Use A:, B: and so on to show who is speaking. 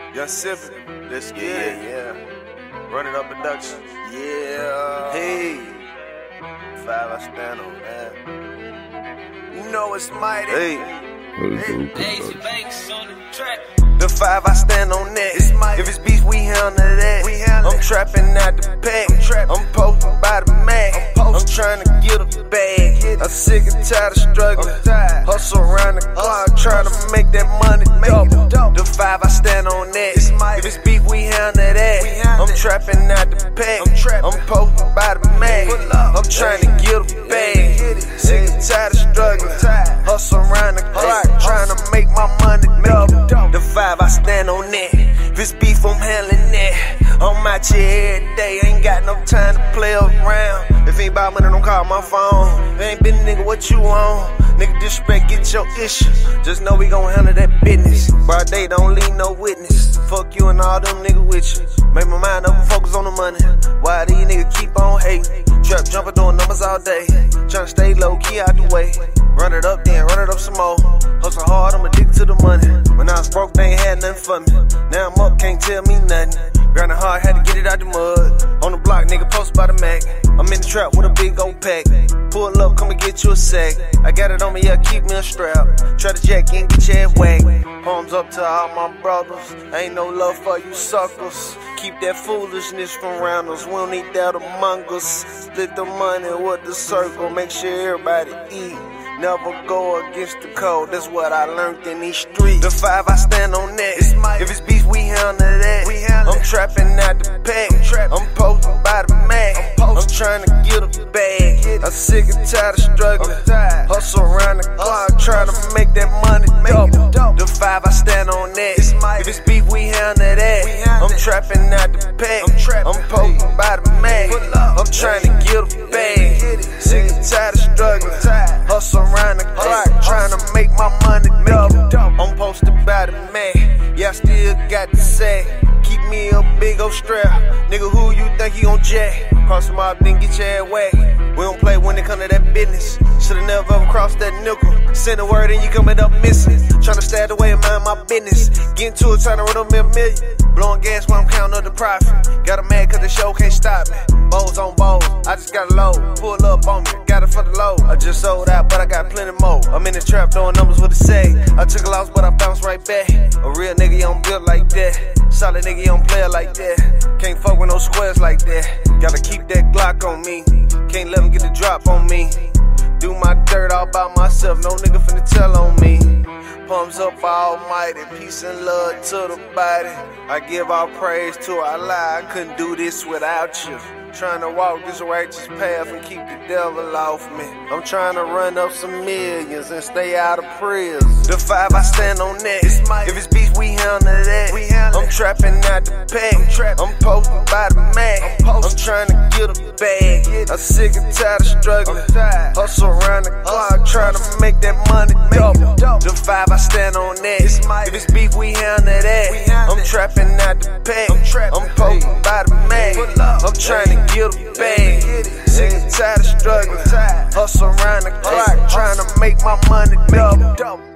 A: Young Civic, let's get it.
B: Yeah.
A: Running up production.
B: Yeah.
A: Hey,
B: 5, I stand on that. You know it's mighty.
A: hey.
C: Daisy Banks on the track.
B: The 5, I stand on that. If it's beef, we handle that. I'm trapping out the pack. I'm posted by the Mac. I'm trying to get a bag. I'm sick and tired of struggling. Hustle around the clock, trying to make that money double. The 5, I stand on that. If it's beef, we handle that. I'm trapping out the pack. I'm posted by the Mac. I'm trying to get a bag. Sick and tired of struggling. Hustle around the clock, trying to make my money double. The 5, I stand on that. If it's beef, I'm handling that. I'm out here every day, ain't got no time to play around. If ain't about money, don't call my phone. If ain't been a nigga, what you want? Nigga, disrespect, get your issue. Just know we gon' handle that business. Broad day, don't leave no witness. Fuck you and all them niggas with you. Make my mind up and focus on the money. Why these niggas keep on hating? Trap jumping, doing numbers all day. Tryna stay low key out the way. Run it up, then run it up some more. Hustle hard, I'm addicted to the money. When I was broke, they ain't had nothing for me. Now I'm up, can't tell me nothing. Grinding hard, had to get it out the mud. On the block, nigga, posted by the Mac. I'm in the trap with a big old pack. Pull up, come and get you a sack. I got it on me, yeah, keep me a strap. Try to jack in, get your ass whacked. Palms up to all my brothers. Ain't no love for you suckers. Keep that foolishness from round us. We don't need that among us. Split the money with the circle. Make sure everybody eat. Never go against the code, that's what I learned in these streets. The 5, I stand on that. If it's beef, we handle that. I'm trapping out the pack. I'm posted by the Mac. I'm trying to get a bag. I'm sick and tired of struggling. Hustle around the clock, trying to make that money double. The 5, I stand on that. If it's beef, we handle that. I'm trapping out the pack. I'm posted by the Mac. I'm trying to get a bag. Sick and tired of struggling. Hustle around the clock, trying to make my money double. I'm posted by the Mac. Yeah, I still got the sack. Keep me a big old strap. Nigga, who you think he gon' jack? Cross the mob, then get your ass whacked. We don't play when it come to that business. Should've never ever crossed that nickel. Send a word and you coming up missing. Tryna stay away and mind my business. Get into it, tryna run up me a million. Blowing gas while I'm counting up the profit. Got a mad cause the show can't stop me. Bowls on bowls, I just got a load. Pull up on me, got it for the load. I just sold out, but I got plenty more. I'm in the trap doing numbers with a say. I took a loss, but I bounced right back. A real nigga, you don't build like that. Solid nigga, you don't play it like that. Can't fuck with no squares like that. Gotta keep that Glock on me. Can't let them get the drop on me. Do my dirt all by myself, no nigga finna tell on me. Palms up almighty, peace and love to the body. I give all praise to Allah, I couldn't do this without you. Trying to walk this righteous path and keep the devil off me. I'm trying to run up some millions and stay out of prison. The 5, I stand on that. If it's beef, we handle that. I'm trapping out the pack. I'm posted by the Mac. I'm trying to get a bag. I'm sick and tired of struggling. Hustle around the clock, trying to make that money double. The 5, I stand on that. If it's beef, we handle that. I'm trapping out the pack. I'm posted by the Mac. I'm trying to get a bag. Sick and tired of struggling. Hustle around the clock, trying to make my money double.